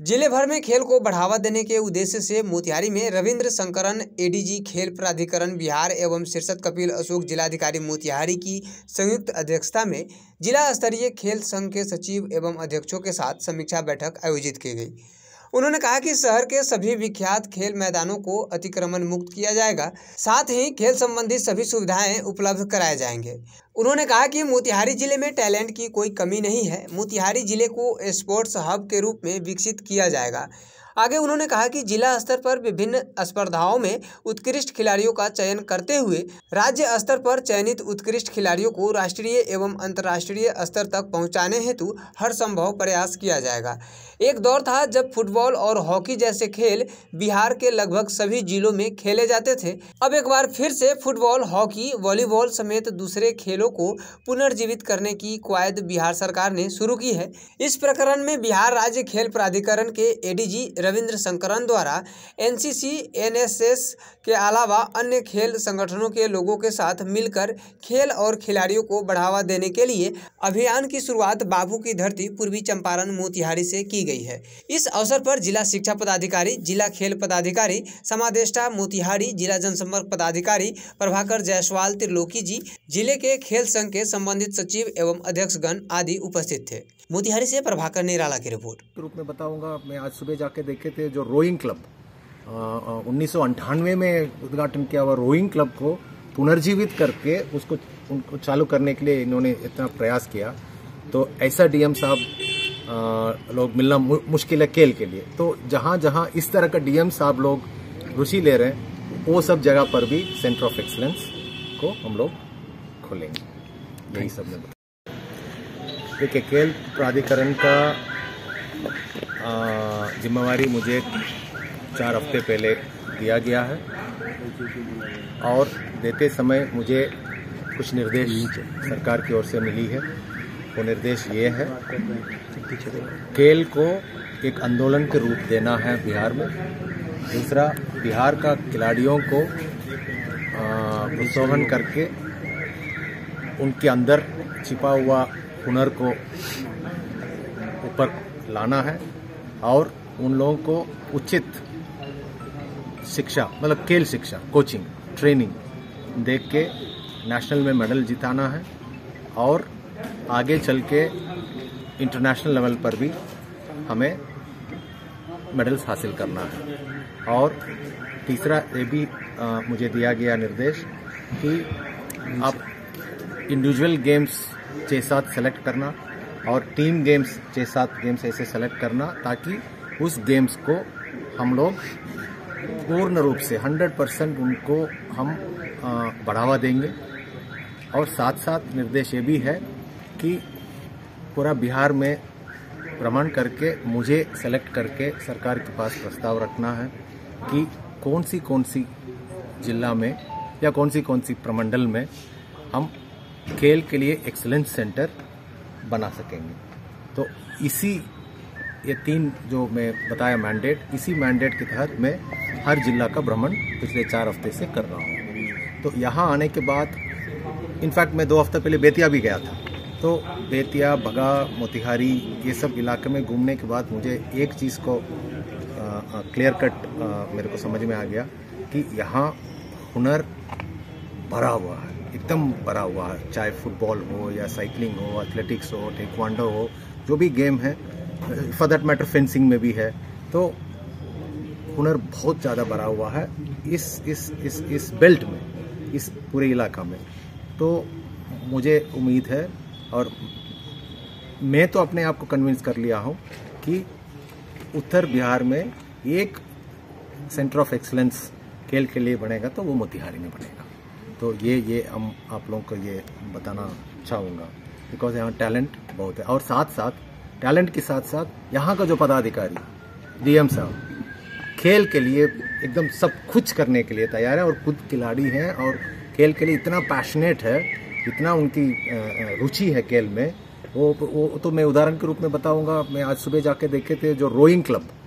जिले भर में खेल को बढ़ावा देने के उद्देश्य से मोतिहारी में रविंद्र शंकरन एडीजी खेल प्राधिकरण बिहार एवं शीर्षद कपिल अशोक जिलाधिकारी मोतिहारी की संयुक्त अध्यक्षता में जिला स्तरीय खेल संघ के सचिव एवं अध्यक्षों के साथ समीक्षा बैठक आयोजित की गई। उन्होंने कहा कि शहर के सभी विख्यात खेल मैदानों को अतिक्रमण मुक्त किया जाएगा, साथ ही खेल संबंधी सभी सुविधाएं उपलब्ध कराए जाएंगे। उन्होंने कहा कि मोतिहारी जिले में टैलेंट की कोई कमी नहीं है, मोतिहारी जिले को स्पोर्ट्स हब के रूप में विकसित किया जाएगा। आगे उन्होंने कहा कि जिला स्तर पर विभिन्न स्पर्धाओं में उत्कृष्ट खिलाड़ियों का चयन करते हुए राज्य स्तर पर चयनित उत्कृष्ट खिलाड़ियों को राष्ट्रीय एवं अंतर्राष्ट्रीय स्तर तक पहुंचाने हेतु हर संभव प्रयास किया जाएगा। एक दौर था जब फुटबॉल और हॉकी जैसे खेल बिहार के लगभग सभी जिलों में खेले जाते थे। अब एक बार फिर से फुटबॉल, हॉकी, वॉलीबॉल समेत दूसरे खेलों को पुनर्जीवित करने की कवायद बिहार सरकार ने शुरू की है। इस प्रकरण में बिहार राज्य खेल प्राधिकरण के एडीजी रविंद्र शंकरन द्वारा एनसीसी, एनएसएस के अलावा अन्य खेल संगठनों के लोगों के साथ मिलकर खेल और खिलाड़ियों को बढ़ावा देने के लिए अभियान की शुरुआत बाबू की धरती पूर्वी चंपारण मोतिहारी से की गई है। इस अवसर पर जिला शिक्षा पदाधिकारी, जिला खेल पदाधिकारी समादेष्टा मोतिहारी, जिला जनसंपर्क पदाधिकारी प्रभाकर जायसवाल त्रिलोकी जी, जिले के खेल संघ के संबंधित सचिव एवं अध्यक्षगण आदि उपस्थित थे। मोतिहारी से प्रभाकर निराला की रिपोर्ट। रूप में बताऊंगा, मैं आज सुबह जाके देखे थे जो रोइंग क्लब 1998 में उद्घाटन किया हुआ रोइंग क्लब को पुनर्जीवित करके उनको चालू करने के लिए इन्होंने इतना प्रयास किया। तो ऐसा डीएम साहब लोग मिलना मुश्किल है खेल के लिए। तो जहाँ जहाँ इस तरह का डीएम साहब लोग रुचि ले रहे हैं वो सब जगह पर भी सेंटर ऑफ एक्सीलेंस को हम लोग खोलेंगे। यही सब में देखिए, खेल प्राधिकरण का जिम्मेवारी मुझे 4 हफ्ते पहले दिया गया है और देते समय मुझे कुछ निर्देश सरकार की ओर से मिली है। वो निर्देश ये है, खेल को एक आंदोलन के रूप देना है बिहार में। दूसरा, बिहार का खिलाड़ियों को प्रोत्साहन करके उनके अंदर छिपा हुआ हुनर को ऊपर लाना है और उन लोगों को उचित शिक्षा, मतलब खेल शिक्षा, कोचिंग, ट्रेनिंग दे के नेशनल में मेडल जिताना है और आगे चल के इंटरनेशनल लेवल पर भी हमें मेडल्स हासिल करना है। और तीसरा ये भी मुझे दिया गया निर्देश कि आप इंडिविजुअल गेम्स 6-7 सेलेक्ट करना और टीम गेम्स 6-7 गेम्स ऐसे सेलेक्ट करना, ताकि उस गेम्स को हम लोग पूर्ण रूप से 100% उनको हम बढ़ावा देंगे। और साथ साथ निर्देश ये भी है कि पूरा बिहार में भ्रमण करके मुझे सेलेक्ट करके सरकार के पास प्रस्ताव रखना है कि कौन सी जिला में या कौन सी प्रमंडल में हम खेल के लिए एक्सीलेंस सेंटर बना सकेंगे। तो ये 3 जो मैं बताया मैंडेट, इसी मैंडेट के तहत मैं हर जिला का भ्रमण पिछले 4 हफ्ते से कर रहा हूँ। तो यहाँ आने के बाद इनफैक्ट मैं 2 हफ्ते पहले बेतिया भी गया था। तो बेतिया, बगा, मोतिहारी ये सब इलाके में घूमने के बाद मुझे एक चीज़ को क्लियर कट मेरे को समझ में आ गया कि यहाँ हुनर भरा हुआ है, एकदम भरा हुआ है। चाहे फुटबॉल हो या साइकिलिंग हो, एथलेटिक्स हो, टेक्वांडो हो, जो भी गेम है, फॉर दैट मैटर फेंसिंग में भी है। तो हुनर बहुत ज़्यादा भरा हुआ है इस बेल्ट में, इस पूरे इलाका में। तो मुझे उम्मीद है और मैं तो अपने आप को कन्विंस कर लिया हूँ कि उत्तर बिहार में एक सेंटर ऑफ एक्सीलेंस खेल के लिए बनेगा तो वो मोतिहारी में बनेगा। तो ये हम आप लोगों को ये बताना चाहूँगा, बिकॉज यहाँ टैलेंट बहुत है। और टैलेंट के साथ साथ यहाँ का जो पदाधिकारी डीएम साहब खेल के लिए एकदम सब कुछ करने के लिए तैयार है और खुद खिलाड़ी हैं और खेल के लिए इतना पैशनेट है, इतना उनकी रुचि है खेल में। वो तो मैं उदाहरण के रूप में बताऊंगा, मैं आज सुबह जाके देखे थे जो रोइंग क्लब